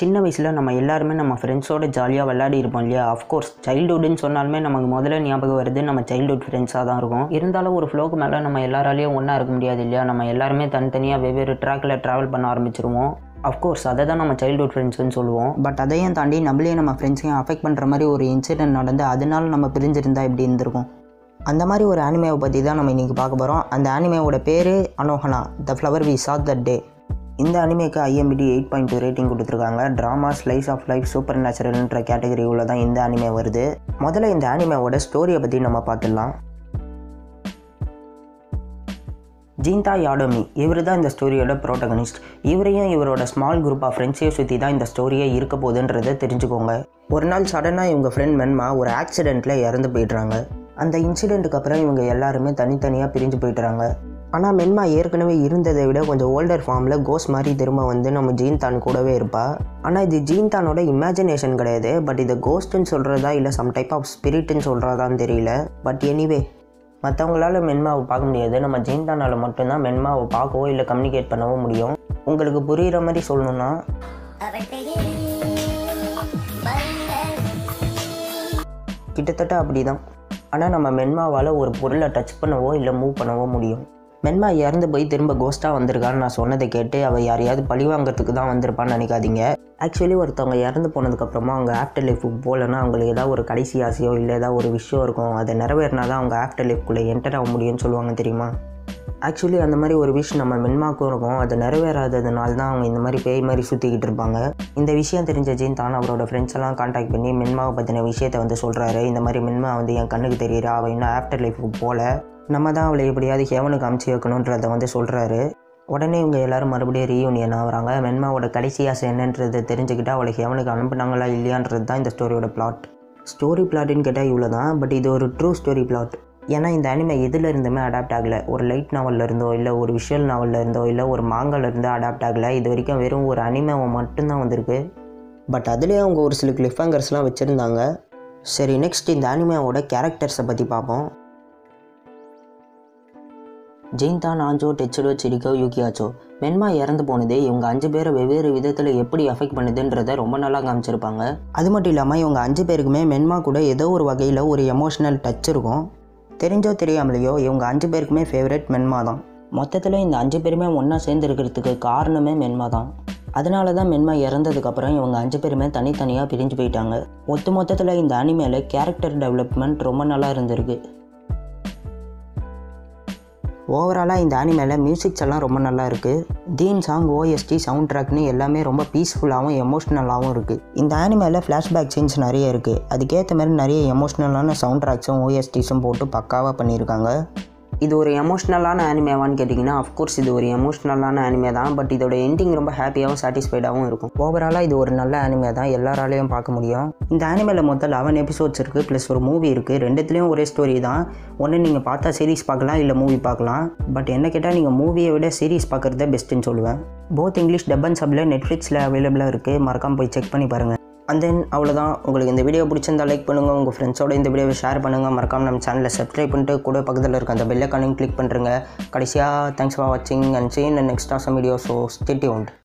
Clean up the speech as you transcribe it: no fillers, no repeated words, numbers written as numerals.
சின்ன வயசில் நம்ம எல்லாருமே நம்ம ஃப்ரெண்ட்ஸோட ஜாலியாக விளையாடி இருப்போம் இல்லையா. அஃப்கோர்ஸ் சைல்டுஹுட்னு சொன்னாலுமே நமக்கு முதல்ல ஞாபகம் வருது நம்ம சைல்டுஹுட் ஃப்ரெண்ட்ஸாக தான் இருக்கும். இருந்தாலும் ஒரு ஃப்ளோக்கு மேலே நம்ம எல்லாராலையும் ஒன்றா இருக்க முடியாது இல்லையா. நம்ம எல்லாருமே தனித்தனியாக வெவ்வேறு ட்ராக்கில் ட்ராவல் பண்ண ஆரம்பிச்சிருவோம். அஃப்கோர்ஸ் அதை தான் நம்ம சைல்டுஹுட் ஃப்ரெண்ட்ஸ்னு சொல்லுவோம். பட் அதையும் தாண்டி நம்மளே நம்ம ஃப்ரெண்ட்ஸையும் அஃபெக்ட் பண்ணுற மாதிரி ஒரு இன்சிடென்ட் நடந்து அதனால நம்ம பிரிஞ்சிருந்தால் எப்படி இருந்திருக்கும். அந்த மாதிரி ஒரு ஆனிமேவை பற்றி தான் நம்ம இன்றைக்கி பார்க்க போகிறோம். அந்த ஆனிமேவோட பேர் Anohana, the flower we saw that day. இந்த அனிமேக்கு IMDb 8.2 ரேட்டிங் கொடுத்துருக்காங்க. Drama, slice of life, super நேச்சுரல்ன்ற கேட்டகரி உள்ள தான் இந்த அனிமே வருது. முதல்ல இந்த அனிமேவோட ஸ்டோரியை பற்றி நம்ம பார்த்துடலாம். ஜின்-தான் யாடோமி இவர் தான் இந்த ஸ்டோரியோட ப்ரோட்டகனிஸ்ட். இவரையும் இவரோட ஸ்மால் குரூப் ஆஃப் ஃப்ரெண்ட்ஸையும் சுற்றி தான் இந்த ஸ்டோரியே இருக்க போகுதுன்றதை தெரிஞ்சுக்கோங்க. ஒரு நாள் சடனாக இவங்க ஃப்ரெண்ட் மென்மா ஒரு ஆக்சிடெண்ட்டில் இறந்து போயிடுறாங்க. அந்த இன்சிடெண்ட்டுக்கு அப்புறம் இவங்க எல்லாருமே தனித்தனியாக பிரிஞ்சு போயிட்டுறாங்க. ஆனால் மென்மா ஏற்கனவே இருந்ததை விட கொஞ்சம் ஓல்டர் ஃபார்மில் கோஸ் மாதிரி திரும்ப வந்து நம்ம ஜின்-தான் கூடவே இருப்பா. ஆனால் இது ஜின்-தானோட இமேஜினேஷன் கிடையாது. பட் இதை கோஸ்ட்டுன்னு சொல்கிறதா இல்லை சம் டைப் ஆஃப் ஸ்பிரிட்னு சொல்கிறதான்னு தெரியல. பட் எனிவே மற்றவங்களால மென்மாவை பார்க்க முடியாது. நம்ம ஜின்-தானால் மட்டும்தான் மென்மாவை பார்க்கவோ இல்லை கம்யூனிகேட் பண்ணவோ முடியும். உங்களுக்கு புரிகிற மாதிரி சொல்லணும்னா கிட்டத்தட்ட அப்படி தான். ஆனால் நம்ம மென்மாவால் ஒரு பொருளை டச் பண்ணவோ இல்லை மூவ் பண்ணவோ முடியும். மென்மா இறந்து போய் திரும்ப கோஸ்ட்டாக வந்திருக்கான்னு நான் சொன்னதை கேட்டு அவள் யாரையாவது பழி வாங்கிறதுக்கு தான் வந்திருப்பான்னு நினைக்காதீங்க. ஆக்சுவலி ஒருத்தவங்க இறந்து போனதுக்கப்புறமா அவங்க ஆஃப்டர் லைஃபுக்கு போகலன்னா அவங்களுக்கு ஏதாவது ஒரு கடைசி ஆசையோ இல்லை ஏதாவது ஒரு விஷயம் இருக்கும், அதை நிறைவேறினா தான் அவங்க ஆஃப்டர் லைஃப்குள்ளே என்டர் ஆக முடியும்னு சொல்லுவாங்க தெரியுமா. ஆக்சுவலி அந்த மாதிரி ஒரு விஷயம் நம்ம மென்மாக்கும் இருக்கும். அது நிறைவேறாததுனால தான் அவங்க இந்த மாதிரி பேய் மாதிரி சுற்றிக்கிட்டு இருப்பாங்க. இந்த விஷயம் தெரிஞ்ச ஜின்-தான் அவரோட ஃப்ரெண்ட்ஸ் எல்லாம் கான்டாக்ட் பண்ணி மென்மாவை பற்றின விஷயத்தை வந்து சொல்கிறாரு. இந்த மாதிரி மென்மா வந்து என் கண்ணுக்கு தெரியுறா, அவள் இன்னும் ஆஃப்டர் லைஃபுக்கு போகல, நம்ம தான் அவளை எப்படியாவது ஹெவனுக்கு அமுச்சு வைக்கணுன்றதை வந்து சொல்கிறாரு. உடனே இவங்க எல்லோரும் மறுபடியும் ரீயூனியன் ஆகிறாங்க. மென்மாவோட கடைசி ஆசை என்னன்றதை தெரிஞ்சுக்கிட்டு அவளை ஹெவனுக்கு அனுப்புனாங்களா இல்லையான்றது தான் இந்த ஸ்டோரியோட பிளாட். ஸ்டோரி பிளாட்டுன்னு கேட்டால் இவ்வளோ தான். பட் இது ஒரு ட்ரூ ஸ்டோரி பிளாட். ஏன்னா இந்த அனிமே எதில் இருந்துமே அடாப்ட் ஆகலை. ஒரு லைட் நாவலில் இருந்தோ இல்லை ஒரு விஷுவல் நாவலில் இருந்தோ இல்லை ஒரு மாங்காவில் இருந்தோ அடாப்ட் ஆகலை. இது வரைக்கும் வெறும் ஒரு அனிமேவை மட்டும்தான் வந்திருக்கு. பட் அதுலேயே அவங்க ஒரு சில கிளிஃப்ஹேங்கர்ஸ்லாம் வச்சுருந்தாங்க. சரி, நெக்ஸ்ட் இந்த அனிமேவோட கேரக்டர்ஸை பற்றி பார்ப்போம். ஜின்-தான், ஆஞ்சோ, டெச்சுரோ, சிரிகோ, யூகியாச்சோ. மென்மா இறந்து போனதே இவங்க 5 பேரை வெவ்வேறு விதத்தில் எப்படி அஃபெக்ட் பண்ணுதுன்றதை ரொம்ப நல்லா காமிச்சிருப்பாங்க. அது மட்டும் இல்லாமல் இவங்க 5 பேருக்குமே மென்மா கூட ஏதோ ஒரு வகையில் ஒரு எமோஷ்னல் டச் இருக்கும். தெரிஞ்சோ தெரியாமலையோ இவங்க 5 பேருக்குமே ஃபேவரட் மென்மா தான். மொத்தத்தில் இந்த 5 பேருமே ஒன்றா சேர்ந்து இருக்கிறதுக்கு காரணமே மென்மா தான். அதனால தான் மென்மா இறந்ததுக்கப்புறம் இவங்க 5 பேருமே தனித்தனியாக பிரிஞ்சு போயிட்டாங்க. மொத்தத்தில் இந்த அனிமேல கேரக்டர் டெவலப்மெண்ட் ரொம்ப நல்லா இருந்திருக்கு. ஓவராலாக இந்த அனிமேல மியூசிக்ஸ் எல்லாம் ரொம்ப நல்லா இருக்குது. தீம் சாங், OST, சவுண்ட் ட்ராக்னு எல்லாமே ரொம்ப பீஸ்ஃபுல்லாகவும் எமோஷ்னலாகவும் இருக்குது. இந்த அனிமேல ஃப்ளாஷ்பேக் சீன்ஸ் நிறைய இருக்குது. அதுக்கேற்ற மாதிரி நிறைய எமோஷ்னலான சவுண்ட் ட்ராக்ஸும் OSTஸும் போட்டு பக்காவாக பண்ணியிருக்காங்க. இது ஒரு எமோஷ்னலான அனிமேவான்னு கேட்டிங்கன்னா அஃப்கோர்ஸ் இது ஒரு எமோஷ்னலான அனிமே தான். பட் இதோட எண்டிங் ரொம்ப ஹாப்பியாகவும் சாட்டிஸ்ஃபைடாகவும் இருக்கும். ஓவராலாக இது ஒரு நல்ல அனிமே தான், எல்லாராலையும் பார்க்க முடியும். இந்த அனிமேல மொத்தம் 11 எபிசோட்ஸ் இருக்குது, ப்ளஸ் ஒரு மூவி இருக்குது. ரெண்டுத்துலேயும் ஒரே ஸ்டோரி தான். ஒன்று நீங்கள் பார்த்தா சீரிஸ் பார்க்கலாம், இல்லை மூவி பார்க்கலாம். பட் என்ன கேட்டால் நீங்கள் மூவியை விட சீரிஸ் பார்க்குறதே பெஸ்ட்டுன்னு சொல்லுவேன். போத் இங்கிலீஷ் டப் அண்ட் சப்பில் நெட்ஃப்ளிக்ஸில் அவைலபிளாக இருக்குது. மறக்காமல் போய் செக் பண்ணி பாருங்கள். அண்ட் தென் அவ்வளோதான். உங்களுக்கு இந்த வீடியோ பிடிச்சிருந்தா லைக் பண்ணுங்கள், உங்கள் ஃப்ரெண்ட்ஸோட இந்த வீடியோவை ஷேர் பண்ணுங்கள். மறக்காமல் நம்ம சேனலை சப்ஸ்கிரைப் பண்ணிட்டு கூட பக்கத்தில் இருக்க அந்த பெல் ஐகானையும் கிளிக் பண்ணுறங்க. கடைசியாக தேங்க்ஸ் ஃபார் வாட்சிங் and see you in the next awesome video. So stay tuned.